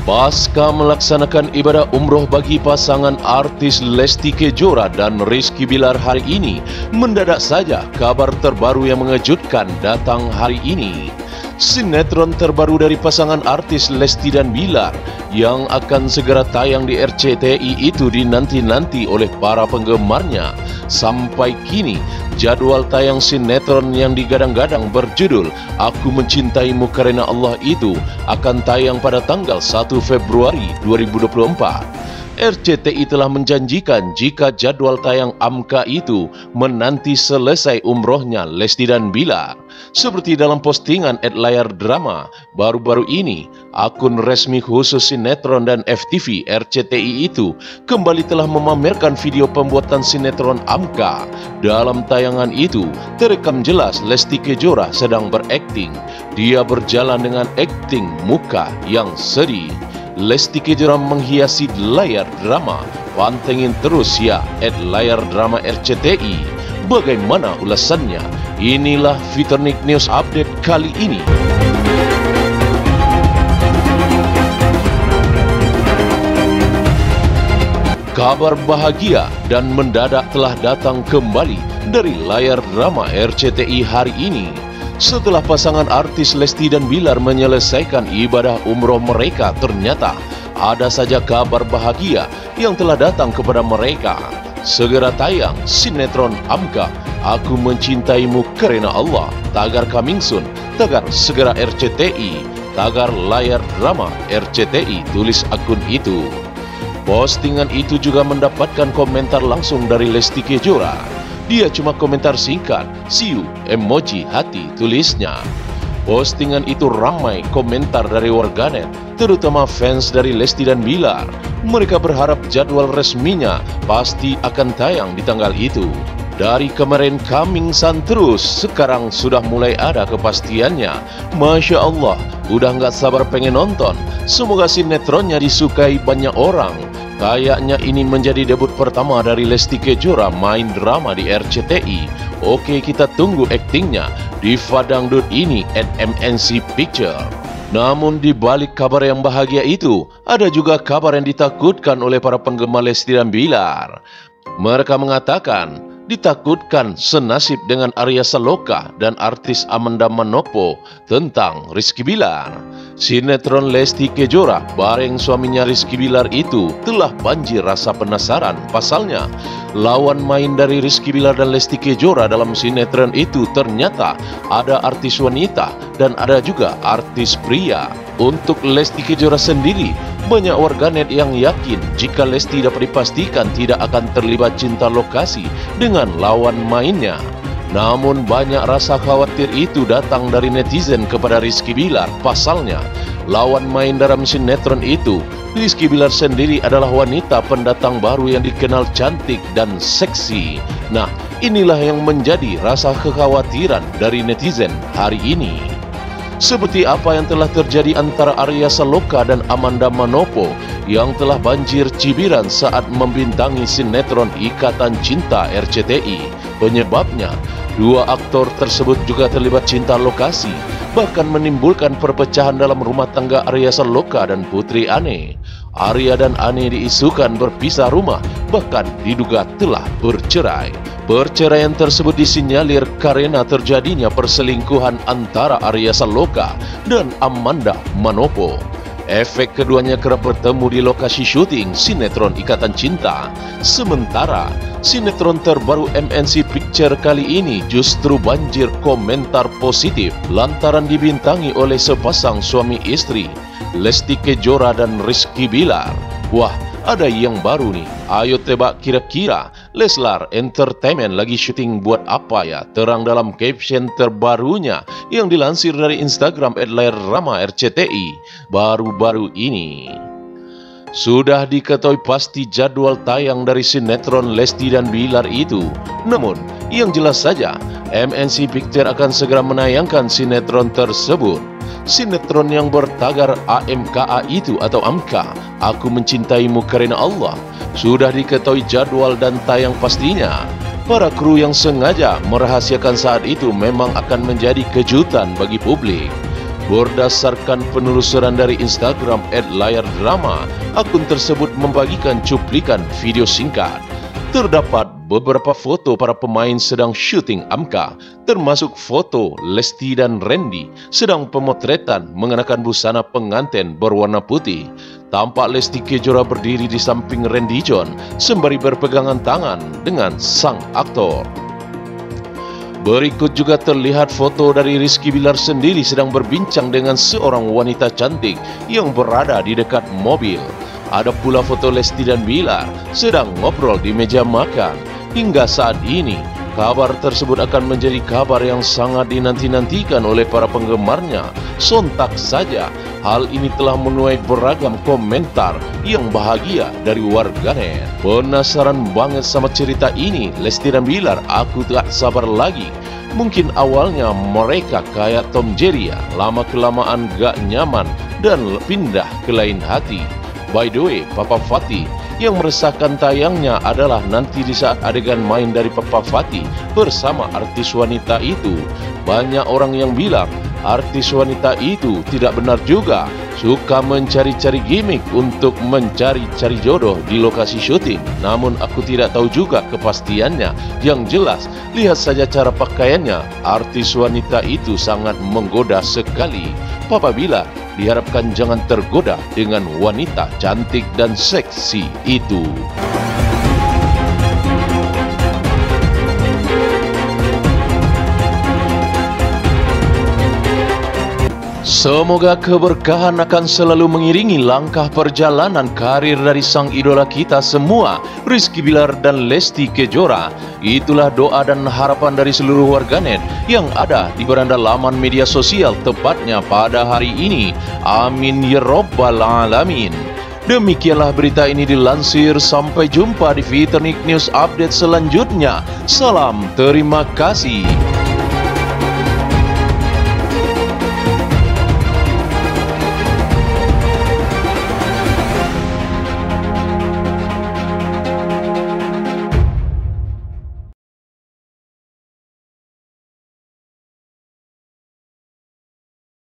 Pasca melaksanakan ibadah umroh bagi pasangan artis Lesti Kejora dan Rizky Bilar hari ini, mendadak saja kabar terbaru yang mengejutkan datang hari ini. Sinetron terbaru dari pasangan artis Lesti dan Bilar yang akan segera tayang di RCTI itu dinanti-nanti oleh para penggemarnya. Sampai kini, jadwal tayang sinetron yang digadang-gadang berjudul Aku Mencintaimu Karena Allah itu akan tayang pada tanggal 1 Februari 2024. RCTI telah menjanjikan jika jadwal tayang AMKA itu menanti selesai umrohnya Lesti dan Bilar. Seperti dalam postingan @layardrama, baru-baru ini akun resmi khusus sinetron dan FTV RCTI itu kembali telah memamerkan video pembuatan sinetron AMKA. Dalam tayangan itu terekam jelas Lesti Kejora sedang berakting. Dia berjalan dengan akting muka yang sedih. Lesti Kejora menghiasi layar drama. Pantengin terus ya @layardrama RCTI. Bagaimana ulasannya? Inilah Fiturnik News Update kali ini. Kabar bahagia dan mendadak telah datang kembali dari layar drama RCTI hari ini. Setelah pasangan artis Lesti dan Bilar menyelesaikan ibadah umroh mereka, ternyata ada saja kabar bahagia yang telah datang kepada mereka. Segera tayang sinetron AMKA Aku Mencintaimu Karena Allah, tagar coming soon, tagar segera RCTI, tagar layar drama RCTI, tulis akun itu. Postingan itu juga mendapatkan komentar langsung dari Lesti Kejora. Dia cuma komentar singkat, see you, emoji hati, tulisnya. Postingan itu ramai komentar dari warganet, terutama fans dari Lesti dan Bilar. Mereka berharap jadwal resminya pasti akan tayang di tanggal itu. Dari kemarin coming soon terus, sekarang sudah mulai ada kepastiannya. Masya Allah, udah nggak sabar pengen nonton. Semoga sinetronnya disukai banyak orang. Kayaknya ini menjadi debut pertama dari Lesti Kejora main drama di RCTI. Oke, kita tunggu aktingnya di Dangdut ini @MNC Picture. Namun di balik kabar yang bahagia itu, ada juga kabar yang ditakutkan oleh para penggemar Lesti dan Bilar. Mereka mengatakan ditakutkan senasib dengan Arya Saloka dan artis Amanda Manopo tentang Rizky Bilar. Sinetron Lesti Kejora bareng suaminya Rizky Bilar itu telah banjir rasa penasaran. Pasalnya, lawan main dari Rizky Bilar dan Lesti Kejora dalam sinetron itu ternyata ada artis wanita dan ada juga artis pria. Untuk Lesti Kejora sendiri, banyak warganet yang yakin jika Lesti dapat dipastikan tidak akan terlibat cinta lokasi dengan lawan mainnya. Namun banyak rasa khawatir itu datang dari netizen kepada Rizky Bilar. Pasalnya, lawan main dalam sinetron itu, Rizky Bilar sendiri adalah wanita pendatang baru yang dikenal cantik dan seksi. Nah, inilah yang menjadi rasa kekhawatiran dari netizen hari ini. Seperti apa yang telah terjadi antara Arya Saloka dan Amanda Manopo yang telah banjir cibiran saat membintangi sinetron Ikatan Cinta RCTI. Penyebabnya, dua aktor tersebut juga terlibat cinta lokasi, bahkan menimbulkan perpecahan dalam rumah tangga Arya Saloka dan Putri Ane. Arya dan Ane diisukan berpisah rumah, bahkan diduga telah bercerai. Perceraian tersebut disinyalir karena terjadinya perselingkuhan antara Arya Saloka dan Amanda Manopo. Efek keduanya kerap bertemu di lokasi syuting sinetron Ikatan Cinta. Sementara, sinetron terbaru MNC Picture kali ini justru banjir komentar positif lantaran dibintangi oleh sepasang suami istri, Lesti Kejora dan Rizky Bilar. Wah, ada yang baru nih. Ayo tebak kira-kira Leslar Entertainment lagi syuting buat apa ya? Terang dalam caption terbarunya yang dilansir dari Instagram @layardrama RCTI baru-baru ini. Sudah diketahui pasti jadwal tayang dari sinetron Lesti dan Bilar itu. Namun, yang jelas saja, MNC Picture akan segera menayangkan sinetron tersebut. Sinetron yang bertagar AMKA itu atau AMKA, Aku Mencintaimu Karena Allah, sudah diketahui jadwal dan tayang pastinya. Para kru yang sengaja merahasiakan saat itu memang akan menjadi kejutan bagi publik. Berdasarkan penelusuran dari Instagram @layardrama, akun tersebut membagikan cuplikan video singkat. Terdapat beberapa foto para pemain sedang syuting AMKA, termasuk foto Lesti dan Randy sedang pemotretan mengenakan busana pengantin berwarna putih. Tampak Lesti Kejora berdiri di samping Randy John sembari berpegangan tangan dengan sang aktor. Berikut juga terlihat foto dari Rizky Bilar sendiri sedang berbincang dengan seorang wanita cantik yang berada di dekat mobil. Ada pula foto Lesti dan Bilar sedang ngobrol di meja makan. Hingga saat ini, kabar tersebut akan menjadi kabar yang sangat dinanti-nantikan oleh para penggemarnya. Sontak saja, hal ini telah menuai beragam komentar yang bahagia dari warganet. Penasaran banget sama cerita ini, Lesti dan Bilar? Aku tak sabar lagi. Mungkin awalnya mereka kayak Tom Jerry ya, lama-kelamaan gak nyaman dan pindah ke lain hati. By the way, Papa Fatih, yang meresahkan tayangnya adalah nanti di saat adegan main dari Papa Fatih bersama artis wanita itu. Banyak orang yang bilang artis wanita itu tidak benar juga, suka mencari-cari gimmick untuk mencari-cari jodoh di lokasi syuting. Namun aku tidak tahu juga kepastiannya. Yang jelas, lihat saja cara pakaiannya, artis wanita itu sangat menggoda sekali. Papa Bilar diharapkan jangan tergoda dengan wanita cantik dan seksi itu. Semoga keberkahan akan selalu mengiringi langkah perjalanan karir dari sang idola kita semua, Rizky Bilar dan Lesti Kejora. Itulah doa dan harapan dari seluruh warganet yang ada di beranda laman media sosial tepatnya pada hari ini. Amin ya Rabbal Alamin. Demikianlah berita ini dilansir. Sampai jumpa di Fiturnik News Update selanjutnya. Salam terima kasih.